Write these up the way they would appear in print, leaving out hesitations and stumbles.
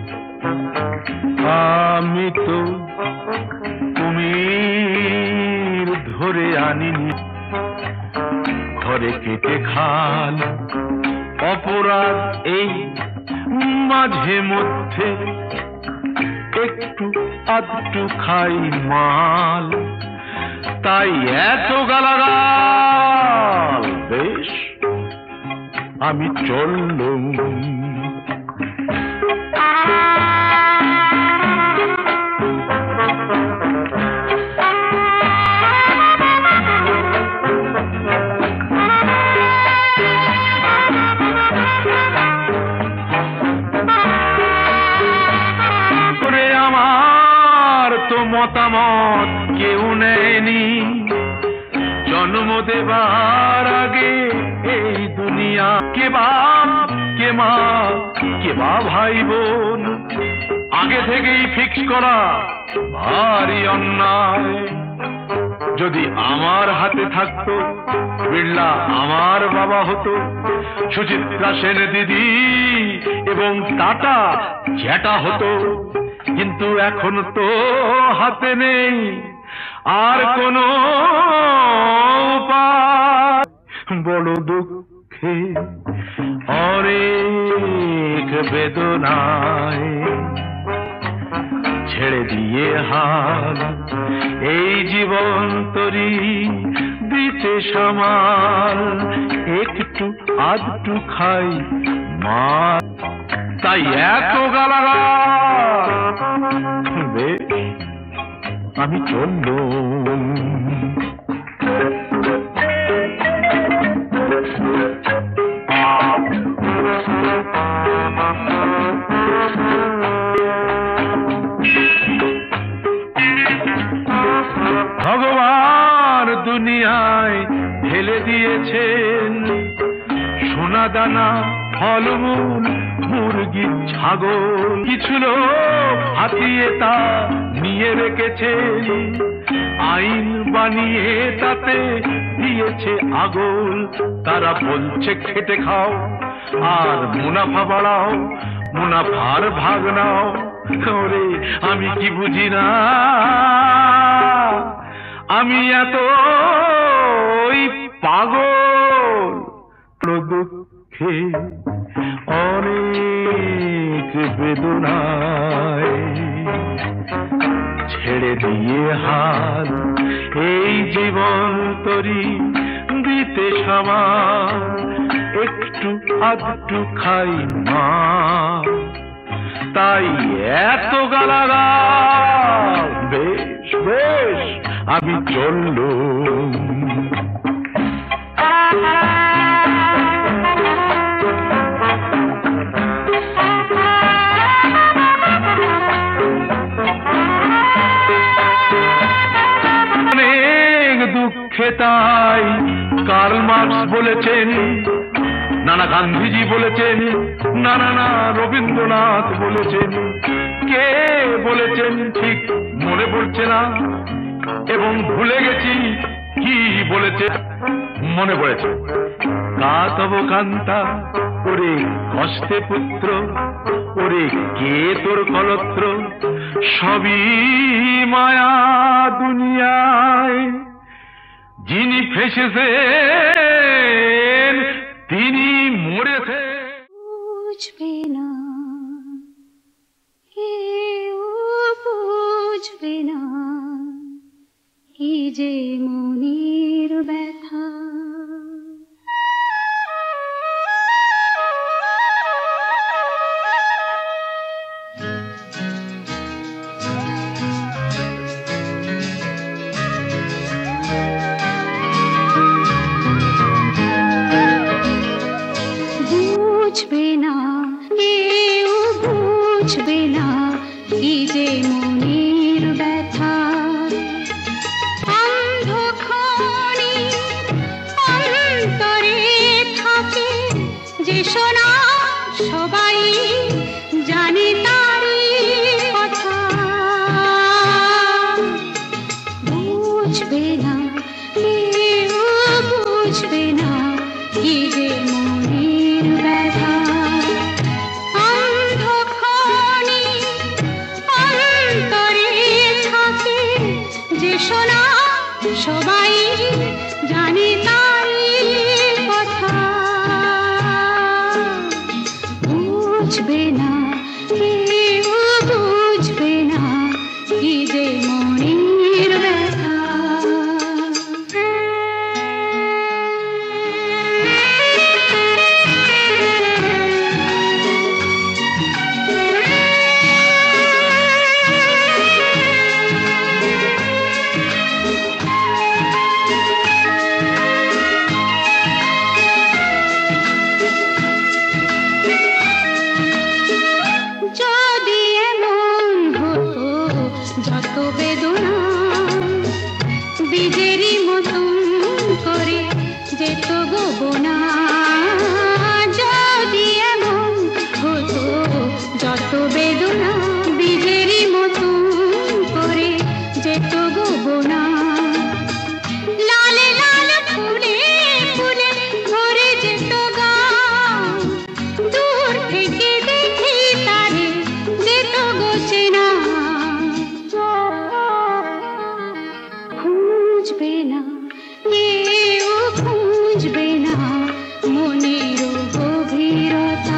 আমি তো কুমির ধরে আনিনি, ঘরে কেটে খাল। অপরাধ এই মাঝে মধ্যে একটু আধটু খাই মাল, তাই এত গালাগাল। বেশ, আমি চললুম। মতামত কেউ নেয়নি, জন্ম দেবার আগে এই দুনিয়া। কে বাপ কে মা কে বা ভাই বোন, আগে থেকেই ফিক্স করা ভারী অন্যায়। যদি আমার হাতে থাকতো, বিড়লা আমার বাবা হতো, সুচিত্রা সেন দিদি এবং টাটা জ্যাঠা হতো। কিন্তু এখন তো হাতে নেই আর কোনো উপায়। বড় দুঃখে অনেক বেদনায় ছেড়ে দিয়ে হাল এই জীবন তরি দিতে সামাল। একটু আধটু খাই মা, তাই এত গালাগাল। বেশ, আমি চললুম। ভগবান দুনিয়ায় ঢেলে দিয়েছেন সোনা দানা, ফলমূল, মুরগি, ছাগল। কিছু লোক হাতিয়ে তা নিয়ে রেখেছেন, আইন বানিয়ে তাতে দিয়েছে আগল। তারা বলছে খেটে খাও আর মুনাফা বাড়াও, মুনাফার ভাগ নাও। ওরে আমি কি বুঝি না, আমি এত পাগল। দুঃখে অনেক বেদনায় ছেড়ে দিয়ে হাল এই জীবন তরি দিতে সামাল। একটু আধটু খাই মা, তাই এত গালাগাল। বেশ বেশ, আমি চললুম। অনেক দুঃখে তাই কার্ল মার্কস বলেছেন, নানা গান্ধীজি বলেছেন, নানা রবীন্দ্রনাথ বলেছেন। কে বলেছেন ঠিক মনে পড়ছে না, এবং ভুলে গেছি কি বলেছে। মনে পড়েছে, কা তব কান্তা, ওরে কষ্টে পুত্র, ওরে কে তোর কলত্র, সবই মায়া দুনিয়ায়। যিনি ফেসেছেন তিনি মরেছে। বুঝবে না কেউ, বুঝবে না এই যে মনের ব্যথা। বুঝবে না কেউ, বুঝবে না এই যে মনের ব্যথা। অন্ধক্ষণে অন্তরে থাকে যে শোনা, সবাই জানে তারই কথা। বুঝবে না কেউ, বুঝবে না এই যে মনের ব্যথা। অন্ধক্ষণে কেউ বুঝবে না কি যে মনের ব্যথা। যদি এমন হতো যত বেদনা বীজেরই মতন করে যেত গোবনা, যদি এমন হতো যত বেদনা বীজেরই মতন করে যেত গোবনা, লালে লাল ফুলে ফুলে ভরে যেত গান, দূর থেকে দেখি তারে যেত গোচেনা। খুঁজবে না কেউ খুঁজবে না মনের গভীরতা,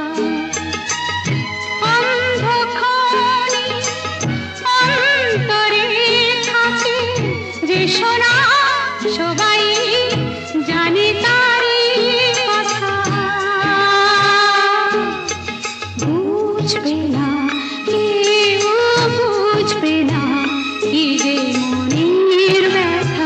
অন্ধক্ষণে অন্তরে থাকে যে সোনা সবাই জানে তারি কথা। বুঝবে না কেউ বুঝবে না কি যে মনের ব্যথা।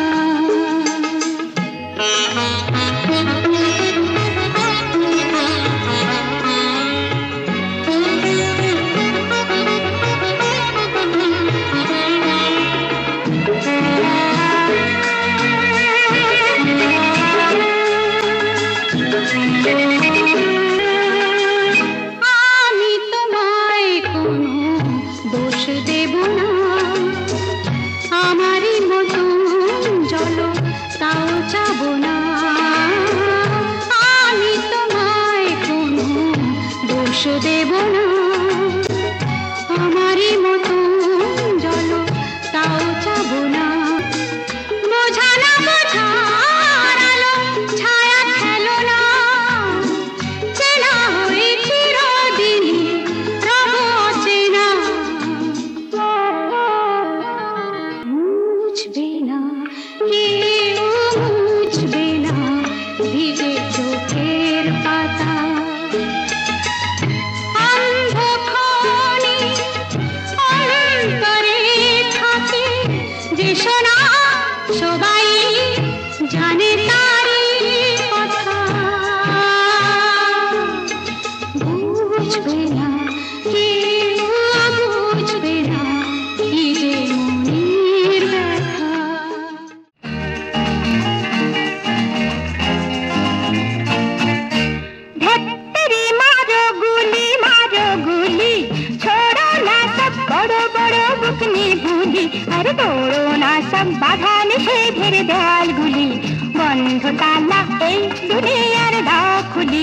আমি তোমায় কোনো দোষ দেব না, আমারই মতন জল তাও যাব না। আমি তোমায় কোনো দোষ দেব না, আমারই মতন জল তাও যাব না। বোঝা না বোঝার আলো ছায়া খেলো না, চেনা হয়ে চিরদিনই রব অচেনা। বুঝবে না কেউ বুঝবে না ভিজে চোখের পাতা, অন্ধক্ষণে অন্তরে থাকে যে সোনা সবাই জানে তারি কথা। বুঝবে না কেউ বুঝবে না কি যে মনের ব্যথা। धत्तरी मारो गुली छोड़ो ना सब बड़ो बड़ो बुकनी भूली, अरे दौड़ो ना सब बाधा निषेधेर देयाल गुली, बंध ताला এই দুনিয়ার দ্বার খুলি।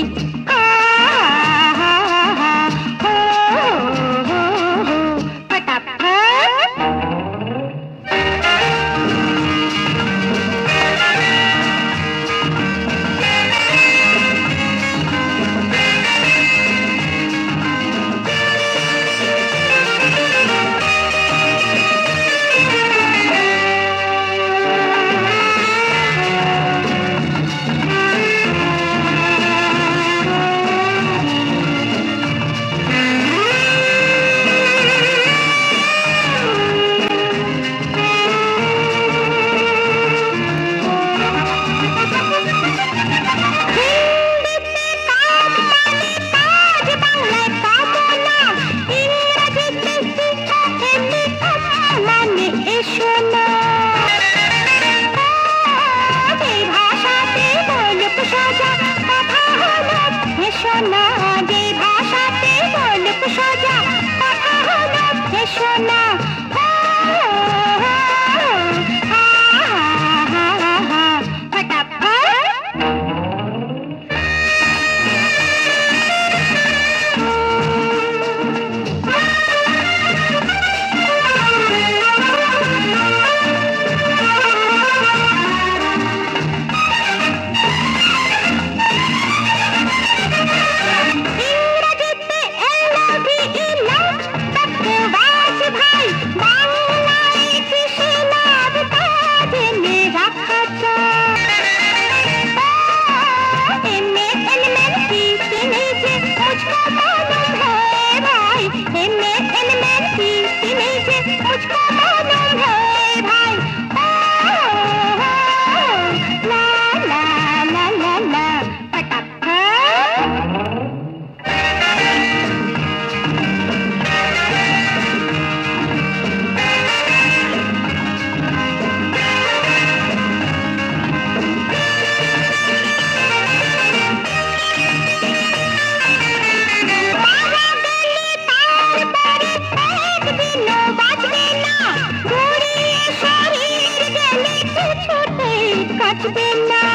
जागबे ना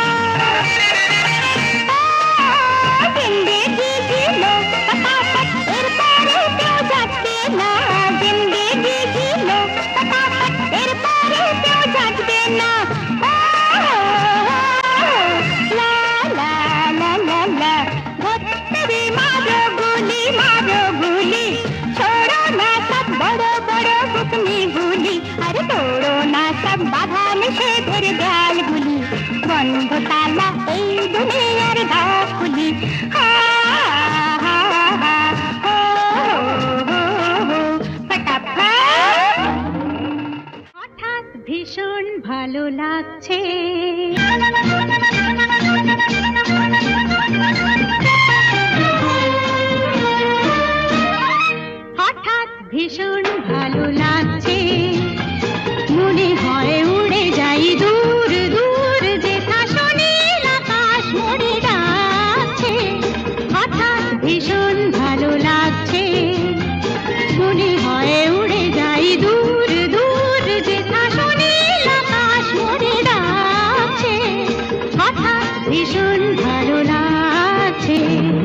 जिंदगी जी लो पटापट एरपरे क्यों जागबे ना जिंदगी जी लो पटापट एरपरे क्यों जागबे ना ला ला ला ला ला भक्ति मारो गुली छोड़ो ना सब बड़ो बड़ो बुकनी गुली अरे तोड़ो ना सब बाधा निषेधेर देয়াল गुली बंध ताला এই দুনিয়ার ধাকুলি হা হা হা হো হো হো ফটাফট হঠাৎ ভীষণ ভালো লাগছে হঠাৎ ভীষণ ভালো লাগছে মনে হয় উড়ে যাই দূর দূর যেথা সোনার আকাশ মোরে ডাকছে হঠাৎ ভীষণ ভালো লাগছে মনে হয় উড়ে যাই দূর দূর যেথা সোনার আকাশ মোরে ডাকছে হঠাৎ ভীষণ ভালো লাগছে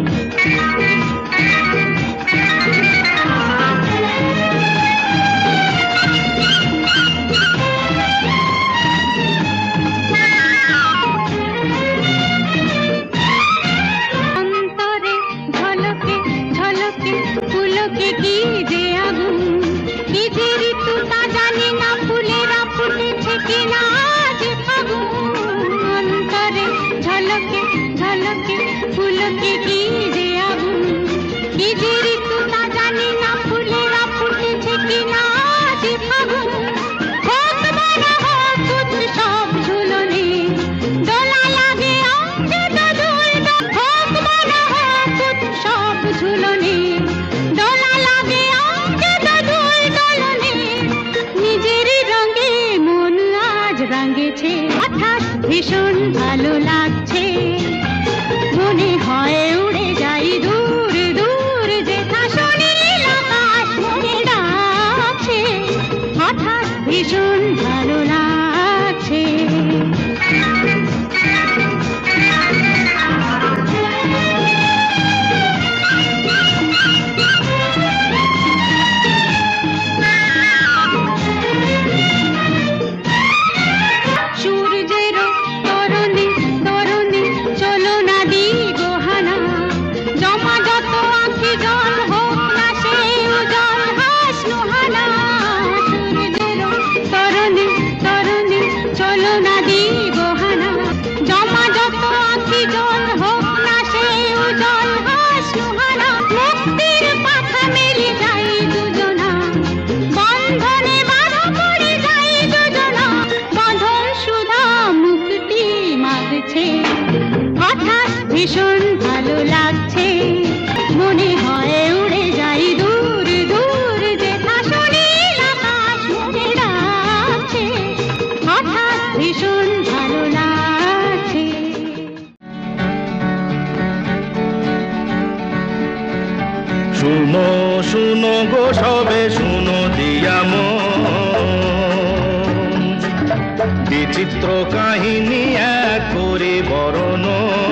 ভীষণ ভালো লাগছে মনে হয় উড়ে যাই দূর দূর যেথা সোনার আকাশ মোরে ডাকছে হঠাৎ ভীষণ ভালো লাগছে ভীষণ ভালো লাগছে মনে হয় উড়ে যাই দূর দূর যেথা সোনার আকাশ মোরে ডাকছে হঠাৎ ভীষণ ভালো লাগছে শুনো শুনো গো সবে শুনো দিয়া বিচিত্র কাহিনী এক করে বরণ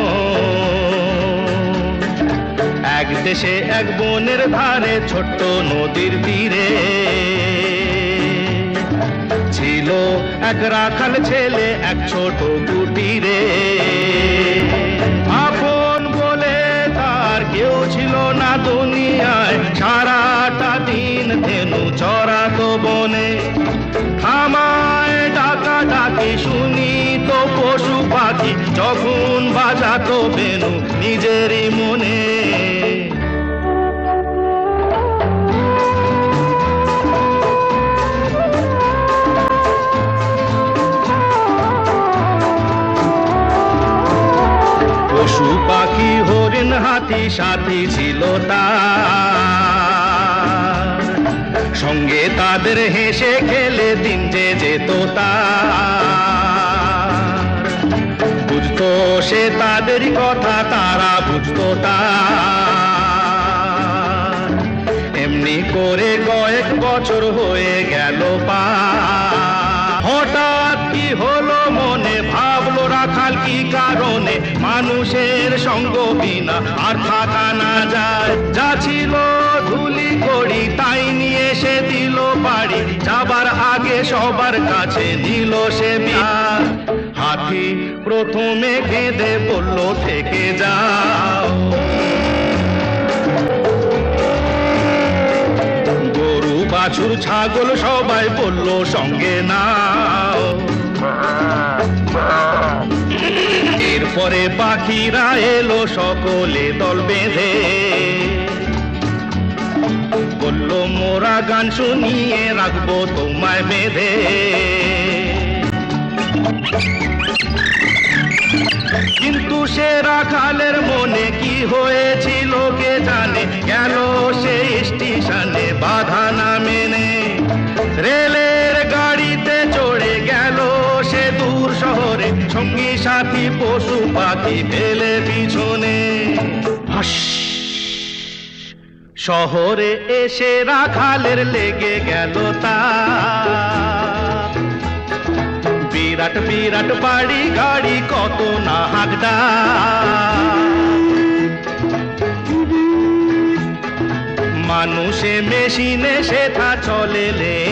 এক দেশে এক বনের ধারে ছোট্ট নদীর তীরে ছিল এক রাখাল ছেলে এক ছোট কুটিরে আপন বলে তার কেউ ছিল না দুনিয়ায় সারাটা দিন ধেনু চড়াতো বনে আমায় ডাকা ডাকি শুনি তো পশু পাখি যখন বাজাতো বেনু নিজেরই মনে পশু পাখি হরিণ হাতি সাথী ছিল তার সঙ্গে তাদের হেসে খেলে দিন যে যেত তার বুঝতো সে তাদের কথা তারা বুঝতো তার এমনি করে কয়েক বছর হয়ে গেল পার হঠাৎ কি হলো মনে ভাবলো রাখ কি কারণে মানুষের সঙ্গ বিনা আর থাকা না যায়। যা ছিল ধুলি করি তাই নিয়ে সে দিল বাড়ি, যাবার আগে সবার কাছে নিল সে বিহার। হাতি প্রথমে কেঁদে বলল থেকে যাও, গরু বাছুর ছাগল সবাই বলল সঙ্গে নাও। এরপরে পাখিরা এলো সকলে দল বেঁধে, বলল মোরা গান শুনিয়ে রাখবো তোমায় বেঁধে। কিন্তু সে রাখালের মনে কি হয়েছিল কে জানে, গেল সে স্টেশনে বাধা না মেনে। রেলের গাড়িতে চড়ে গেল সে দূর শহরে, সঙ্গী সাথী পশু পাখি ফেলে পিছনে। শহরে এসে রাখালের লেগে গেল তার, বিরাট বিরাট বাড়ি গাড়ি কত না হাগডা। মানুষে মেশিনে সেটা চলে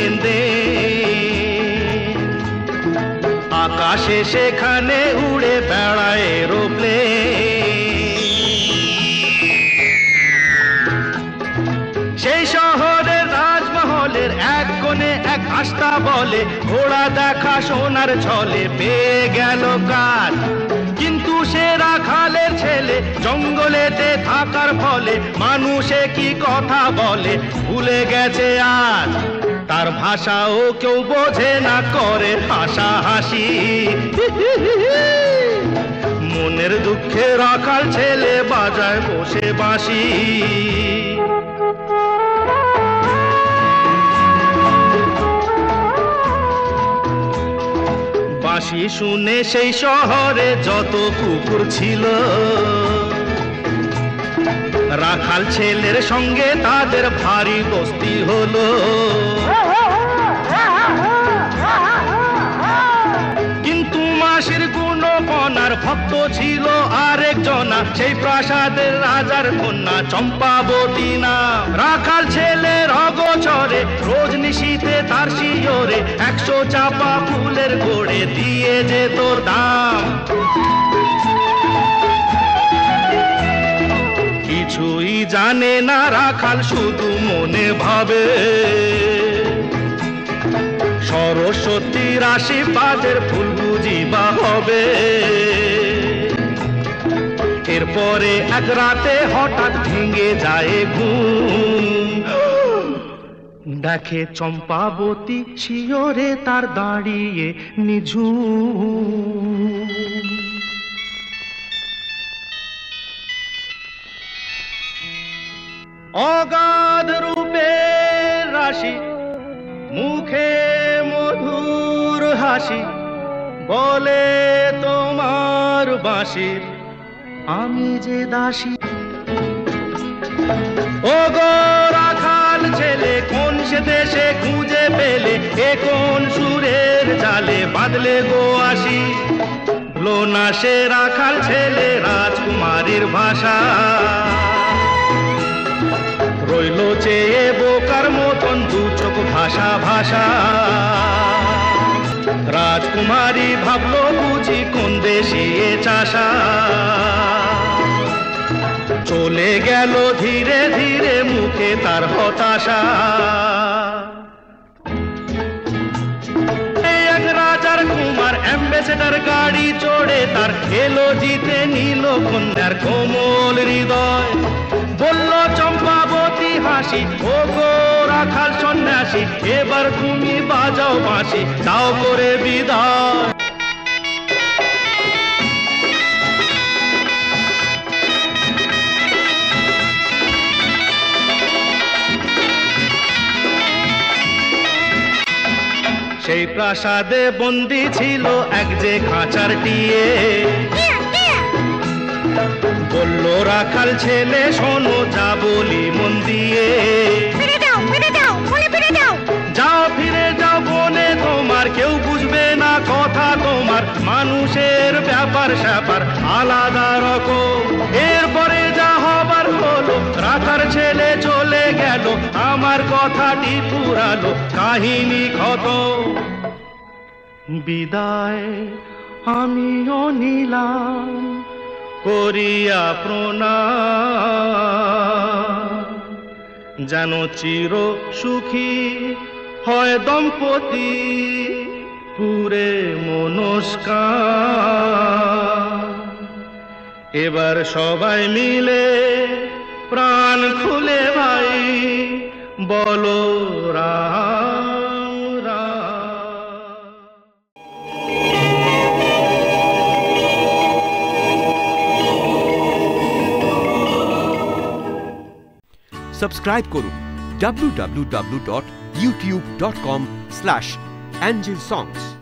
লেনদেন, আকাশে সেখানে উড়ে বেড়ায় এরোপ্লেন। সেই শহরের রাজমহলের এক কোণে এক আস্থা বলে, ঘোড়া দেখা সোনার ছলে পেয়ে গেল কাজ। কিন্তু সে রাখালের ছেলে জঙ্গলেতে থাকার ফলে মানুষে কি কথা বলে ভুলে গেছে আজ। তার ভাষাও কেউ বোঝে না, করে হাসাহাসি। মনের দুঃখে রাখাল ছেলে বাজায় বসে বাঁশি। বাঁশি শুনে সেই শহরে যত কুকুর ছিল, রাখাল ছেলের সঙ্গে তাদের ভারী দোস্তি হলো। কিন্তু মাসির গুণপনার ভক্ত ছিল আরেকজনা, সেই প্রাসাদের রাজার কন্যা চম্পাবতী না। রাখাল ছেলের অগোচরে রোজ নিশীথে তার শিয়রে 100 চাপা ফুলের গোড়ে দিয়ে যে তোর দাম। কিছুই জানে না রাখাল, শুধু মনে ভাবে সরস্বতীর আশীর্বাদের ফুল বুঝিবা হবে। এরপরে এক রাতে হঠাৎ ভেঙে যায় ঘুম, দেখে চম্পাবতী শিয়রে তার দাঁড়িয়ে নিঝুম। অগাধ রূপের রাশি, মুখে মধুর হাসি, বলে তোমার বাঁশির আমি যে দাসী। ও গো রাখাল ছেলে কোন সে দেশে খুঁজে পেলে, এ কোন সুরের জালে বাঁধলে গো আসি। ভুলো না সে রাখাল ছেলে রাজকুমারীর ভাষা, রইল চেয়ে বোকার মতন দু চোখ ভাষা ভাষা। রাজকুমারী ভাবলো বুঝি কোন দেশে চাষা, চলে গেল ধীরে ধীরে মুখে তার হতাশা। এক রাজার কুমার অ্যাম্বাসেডর গাড়ি চড়ে তার এলো জিতে নিল কন্যার কোমল হৃদয়। বলল চম্পাবতী হাসি, ও গো রাখাল সন্ন্যাসী, এবার তুমি বাজাও বাঁশি, দাও করে বিদায়। সেই প্রাসাদে বন্দী ছিল এক যে খাঁচার টিয়ে, বলল রাখাল ছেলে শোনো যা বলি মন দিয়ে। যাও ফিরে যাও বনে তোমার, কেউ বুঝবে না কথা তোমার, মানুষের ব্যাপার ব্যাপার স্যাপার আলাদা রকম। এরপরে যা হবার হলো, রাখার ছেলে চলে গেল, আমার কথাটি পুরালো, কাহিনী খতম। বিদায় আমিও নিলাম করিয়া প্রণাম, যেন চির সুখী হয় দম্পতি পুরে মনস্কার। এবার সবাই মিলে প্রাণ খুলে ভাই বলো রাম রাম। সাবস্ক্রাইব করুন www.youtube.com/angelsongs।